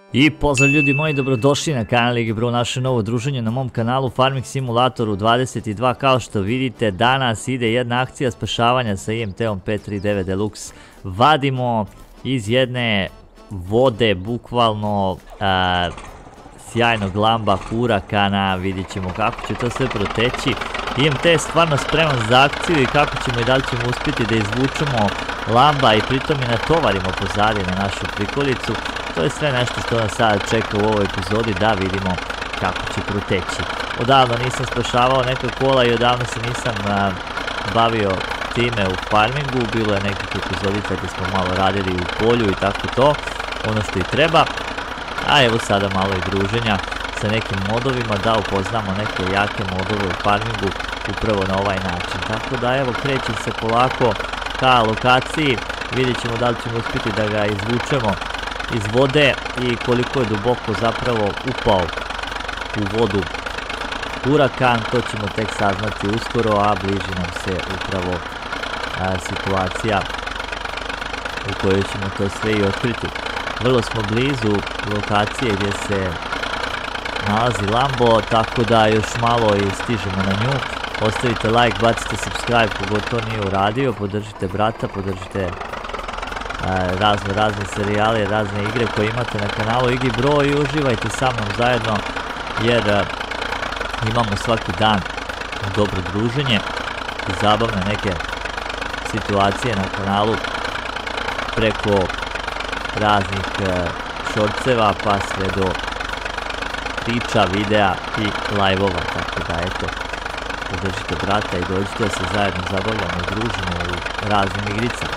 I pozdrav ljudi moji, dobrodošli na kanal Ligi Bro, naše novo druženje na mom kanalu Farming Simulatoru 22. Kao što vidite, danas ide jedna akcija spašavanja sa IMT-om 539 Deluxe. Vadimo iz jedne vode, bukvalno sjajnog lamba Hurakana. Vidjet ćemo kako će to sve proteći. IMT je stvarno spreman za akciju i kako ćemo i da li ćemo uspjeti da izvučemo lamba i pritom i natovarimo pozadje na našu prikolicu. To je sve nešto što nas sada čeka u ovoj epizodi, da vidimo kako će proteći. Odavno nisam spašavao neka kola i odavno se nisam bavio time u farmingu. Bilo je nekih epizodica gdje smo malo radili u polju i tako to, ono što i treba. A evo sada malo i druženja sa nekim modovima, da upoznamo neke jake modove u farmingu upravo na ovaj način. Tako da evo, krećem se polako ka lokaciji, vidjet ćemo da li ćemo uspjeti da ga izvučemo iz vode i koliko je duboko zapravo upao u vodu Hurakan. To ćemo tek saznati uskoro, a bliži nam se upravo situacija u kojoj ćemo to sve i otkriti. Vrlo smo blizu lokacije gdje se nalazi Lambo, tako da još malo i stižemo na nju. Ostavite like, bacite subscribe kogod to nije uradio, podržite brata, podržite razne serijale, razne igre koje imate na kanalu Igi Bro i uživajte sa mnom zajedno, jer imamo svaki dan dobro druženje i zabavne neke situacije na kanalu preko raznih shortseva pa sve do priča, videa i live-ova. Tako da eto, podržite brata i dođite da se zajedno zabavljamo i družimo u raznim igricama.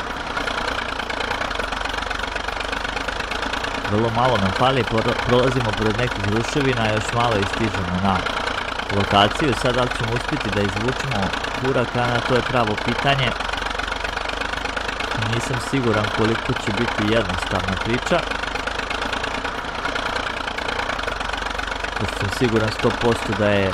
Vrlo malo nam fali, prolazimo pored nekih ruševina, još malo i stižemo na lokaciju. Sad da li ćemo uspjeti da izvučemo Hurakana, to je pravo pitanje. Nisam siguran koliko će biti jednostavna priča. Sam siguran 100% da je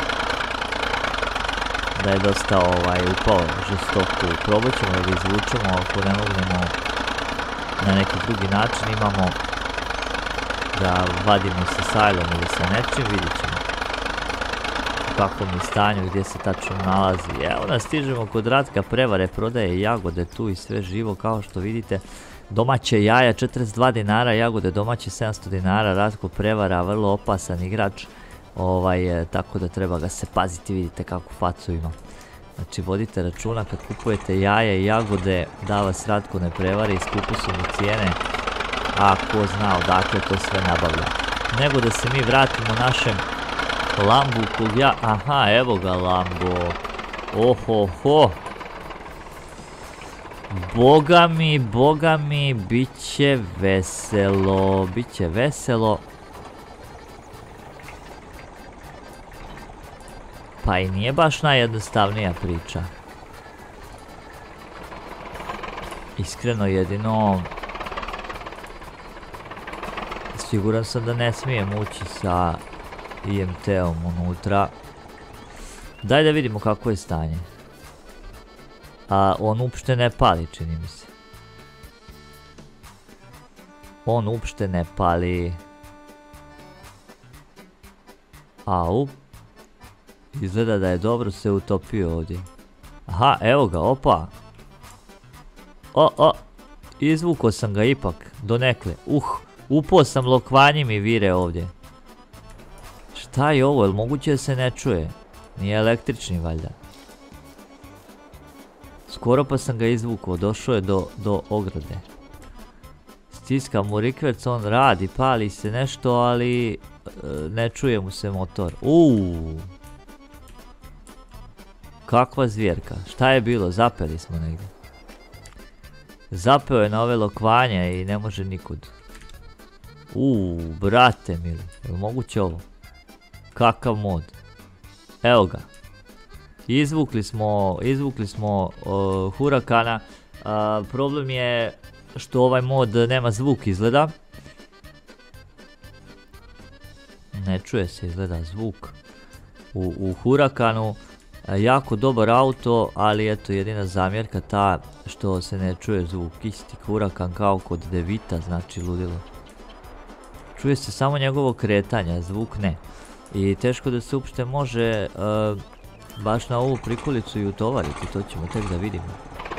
dosta upao žestoko. Probat ćemo da ga izvučemo, ako ne mognemo na neki drugi način, imamo da vadimo sa sajlom ili sa nečim, vidjet ćemo u kakvom je stanju, gdje se tačno nalazi. Evo nas, stižemo kod Ratka Prevare, prodaje jagode tu i sve živo, kao što vidite. Domaće jaja 42 dinara, jagode domaće 700 dinara, Ratko Prevara, vrlo opasan igrač, tako da treba ga se paziti, vidite kakvu facu ima. Znači vodite računa kad kupujete jaja i jagode da vas Ratko ne prevari, skupo su mu cijene, a ko zna odakle to sve nabavlja. Nego da se mi vratimo našem Lambu kog ja... Aha, evo ga Lambo. Ohoho. Boga mi, bit će veselo. Pa i nije baš najjednostavnija priča. Iskreno, jedino... Siguran sam da ne smijem ući sa IMT-om unutra. Daj da vidimo kako je stanje. On uopšte ne pali, čini mi se. On uopšte ne pali. Au. Izgleda da je dobro se utopio ovdje. Aha, evo ga, opa. Izvukao sam ga ipak, donekle. Upao sam, lokvanji mi vire ovdje. Šta je ovo, jel moguće da se ne čuje? Nije električni valjda. Skoro pa sam ga izvukao, došao je do ograde. Stiskam mu rikverc, on radi, pali se nešto, ali ne čuje mu se motor. Kakva zvjerka, šta je bilo, zapeli smo negdje. Zapeo je na ove lokvanje i ne može nikud. Brate mili, je li moguće ovo? Kakav mod. Evo ga. Izvukli smo Hurakana. Problem je što ovaj mod nema zvuk izgleda. Ne čuje se izgleda zvuk u Hurakanu. Jako dobar auto, ali eto jedina zamjerka ta što se ne čuje zvuk. Isti Hurakan kao kod Devita, znači ludilo. Čuje se samo njegovo kretanje, zvuk ne. I teško da se uopšte može baš na ovu prikolicu i utovariti, to ćemo tek da vidimo.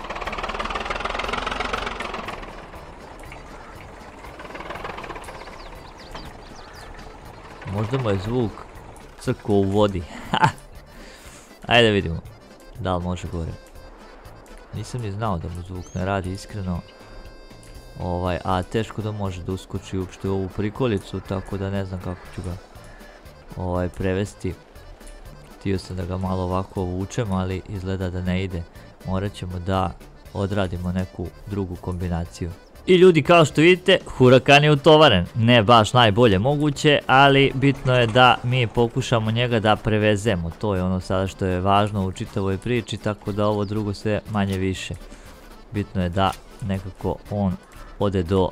Možda mu je zvuk crkao u vodi. Ajde vidimo da li može gore. Nisam ni znao da mu zvuk ne radi iskreno. A teško da može da uskoči uopšte u ovu prikolicu, tako da ne znam kako ću ga prevesti. Htio sam da ga malo ovako vučem, ali izgleda da ne ide. Morat ćemo da odradimo neku drugu kombinaciju. I ljudi, kao što vidite, Hurakan je utovaren. Ne baš najbolje moguće, ali bitno je da mi pokušamo njega da prevezemo. To je ono sada što je važno u čitavoj priči, tako da ovo drugo sve manje više. Bitno je da nekako on ode do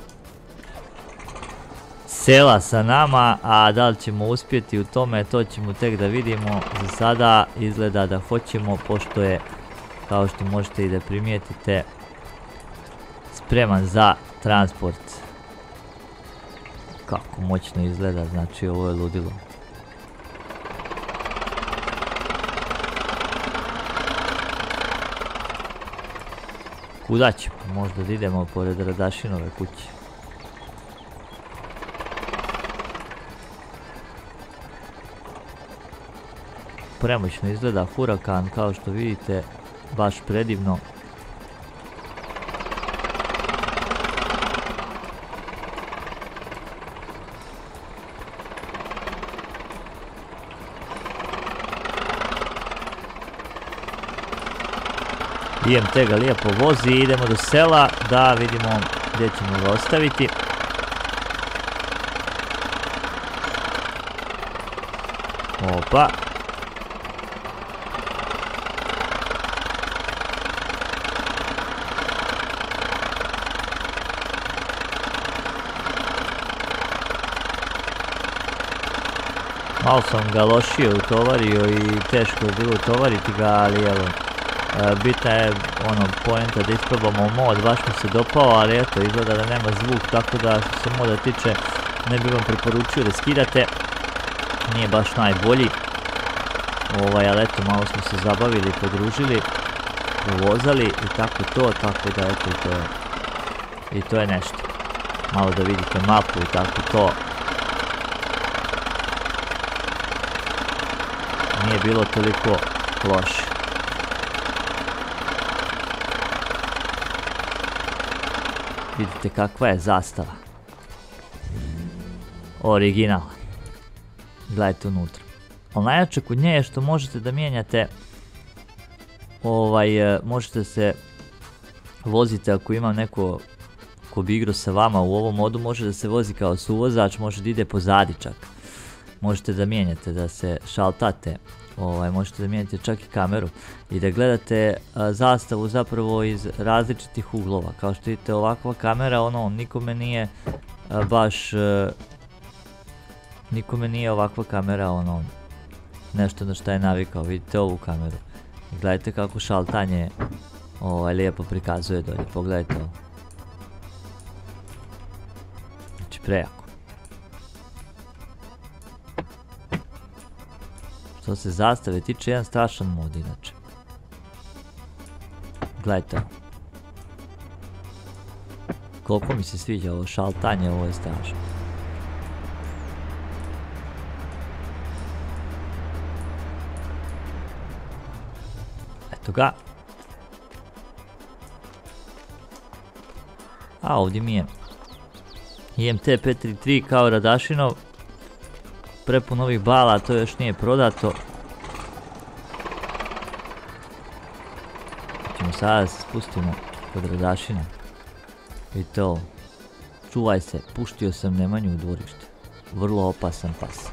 sela sa nama, a da li ćemo uspjeti u tome, to ćemo tek da vidimo. Za sada izgleda da hoćemo, pošto je, kao što možete i da primijetite, spreman za transport. Kako moćno izgleda, znači ovo je ludilo. Kuda ćemo? Možda da idemo pored Radašinove kuće. Premoćno izgleda Hurakan, kao što vidite, baš predivno. IMT ga lijepo vozi i idemo do sela da vidimo gdje ćemo ga ostaviti. Opa. Malo sam ga lošije utovario i teško je bilo utovariti ga, ali evo, bitna je poenta da isprobamo mod, baš mi se dopao, ali eto, izgleda da nema zvuk, tako da što se moda tiče ne bih vam preporučio da skidate, nije baš najbolji, ali eto, malo smo se zabavili, podružili, provozali i tako da eto, i to je nešto, malo da vidite mapu i tako to. Nije bilo toliko loše. Vidite kakva je zastava. Original. Gledajte unutra. Ali najjače kod nje je što možete da mijenjate, možete se vozite ako ima neko ko bi igrao sa vama u ovom modu, može da se vozi kao suvozač, može da ide pozadi čak. Možete da mijenjate, da se šaltate, možete da mijenjate čak i kameru i da gledate zastavu zapravo iz različitih uglova. Kao što vidite, ovakva kamera, nikome nije baš, nikome nije ovakva kamera, nešto na šta je navikao. Vidite ovu kameru. Gledajte kako šaltanje lijepo prikazuje dolje, pogledajte ovo. Znači prejako. Što se zastave tiče, jedan strašan mod inače. Gledajte ovo. Koliko mi se sviđa ovo šaltanje, ovo je strašno. Eto ga. A ovdje mi je IMT 533 kao Radašinov. Prepun ovih bala, to još nije prodato. Ćemo sada da se spustimo kod Radašina. Vidite ovo. Čuvaj se, puštio sam Nemanju u dvorište. Vrlo opasan pas.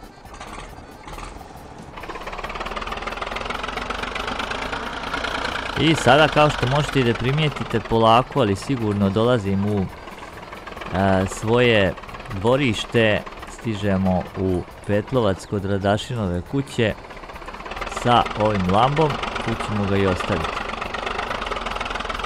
I sada, kao što možete i da primijetite, polako ali sigurno dolazim u svoje dvorište. Stižemo u Petlovac kod Radašinove kuće sa ovim lambom, tu ćemo ga i ostaviti.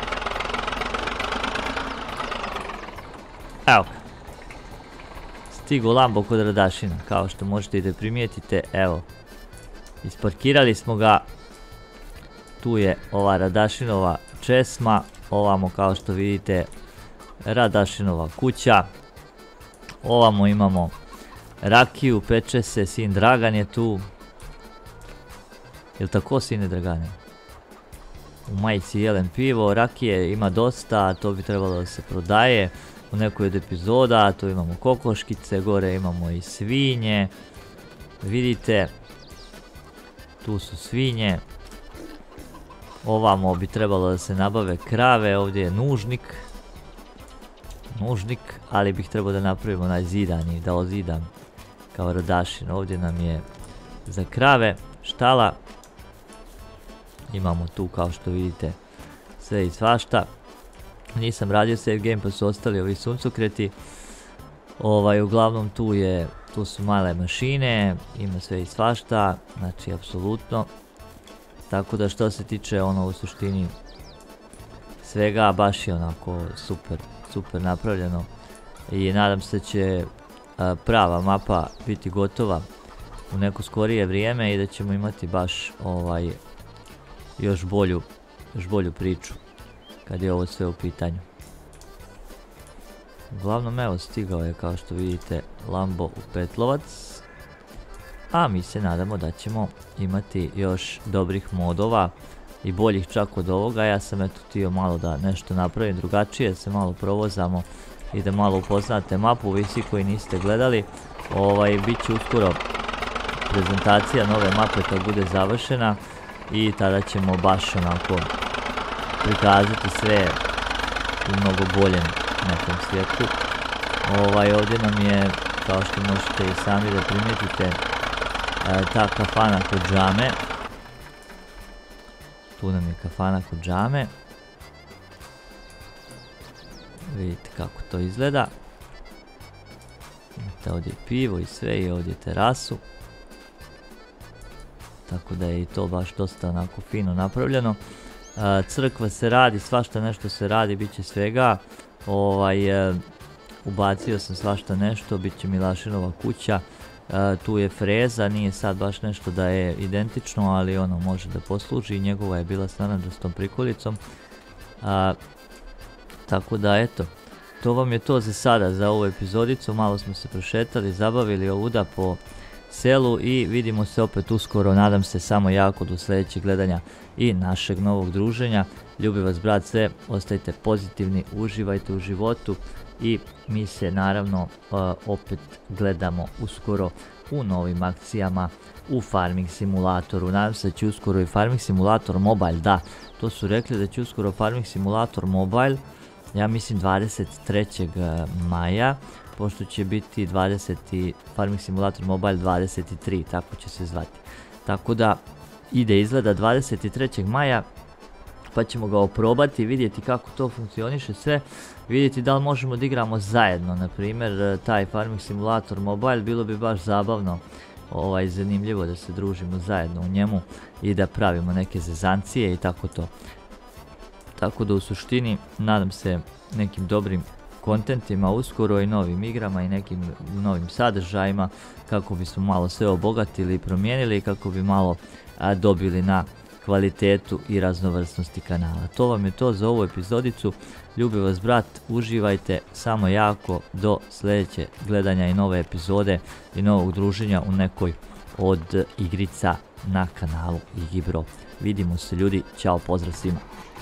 Evo ga. stigo Lambo kod Radašina, kao što možete i da primijetite, evo, isparkirali smo ga, tu je ova Radašinova česma, ovamo kao što vidite Radašinova kuća, ovamo imamo rakiju, peče se, sin Dragan je tu, jel tako sine Dragane? U majici jelen pivo, rakije ima dosta, to bi trebalo da se prodaje u nekoj od epizoda, tu imamo kokoškice, gore imamo i svinje, vidite, tu su svinje, ovamo bi trebalo da se nabave krave, ovdje je nužnik, ali bih trebao da napravimo onaj zidani, da ozidam kao Radašin, ovdje nam je za krave štala, imamo tu kao što vidite sve i svašta. Nisam radio save game pa su ostali ovi suncokreti. Uglavnom tu su male mašine, ima sve i svašta, znači apsolutno. Tako da što se tiče ono u suštini svega, baš je onako super napravljeno. I nadam se da će prava mapa biti gotova u neko skorije vrijeme i da ćemo imati baš još bolju priču kad je ovo sve u pitanju. Uglavnom evo stigao je kao što vidite Lambo u Petlovac, a mi se nadamo da ćemo imati još dobrih modova i boljih čak od ovoga. Ja sam eto htio malo da nešto napravim drugačije, da se malo provozamo i da malo upoznate mapu, vi svi koji niste gledali. Bit će uskoro prezentacija nove mape kad bude završena i tada ćemo baš onako prikazati sve u mnogo boljem nekom svijetu. Ovdje nam je, kao što možete i sami da primijetite, ta kafana kod džame. Tu nam je kafana kod džame. Vidite kako to izgleda. Imate ovdje pivo i sve i ovdje terasu. Tako da je i to baš dosta onako fino napravljeno. Crkva se radi, svašta nešto se radi, bit će svega. Ubacio sam svašta nešto, bit će Milašinova kuća. Tu je freza, nije sad baš nešto da je identično, ali ono može da posluži. Njegova je bila s naranđastom prikolicom. Tako da eto, to vam je to za sada, za ovu epizodicu. Malo smo se prošetali, zabavili ovuda po selu i vidimo se opet uskoro, nadam se samo jako do sljedećeg gledanja i našeg novog druženja. Ljubi vas brat sve, ostajte pozitivni, uživajte u životu i mi se naravno opet gledamo uskoro u novim akcijama u Farming Simulatoru. Nadam se da će uskoro i Farming Simulator Mobile, da, to su rekli da će uskoro Farming Simulator Mobile, ja mislim 23. maja, pošto će biti Farming Simulator Mobile 23, tako će se zvati. Tako da izgleda 23. maja, pa ćemo ga oprobati, vidjeti kako to funkcioniše sve, vidjeti da li možemo da igramo zajedno, na primjer taj Farming Simulator Mobile, bilo bi baš zabavno, zanimljivo da se družimo zajedno u njemu i da pravimo neke zezancije i tako to. Tako da u suštini nadam se nekim dobrim kontentima uskoro i novim igrama i nekim novim sadržajima kako bismo malo sve obogatili i promijenili i kako bi malo dobili na kvalitetu i raznovrsnosti kanala. To vam je to za ovu epizodicu. Ljubi vas brat, uživajte samo jako do sljedeće gledanja i nove epizode i novog druženja u nekoj od igrica na kanalu Igibro. Vidimo se ljudi, ćao, pozdrav svima.